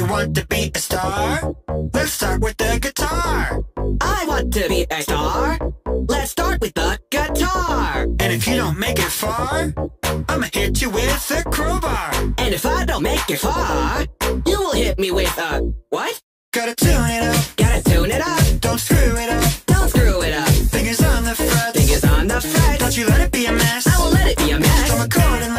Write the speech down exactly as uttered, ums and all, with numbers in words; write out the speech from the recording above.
you want to be a star? Let's start with the guitar. I want to be a star. Let's start with the guitar. And if you don't make it far, I'ma hit you with a crowbar. And if I don't make it far, you will hit me with a what? Gotta tune it up, Gotta tune it up. don't screw it up. Don't screw it up. Fingers on the fret, Fingers on the fret. don't you let it be a mess. I will let it be a mess. Strum a chord and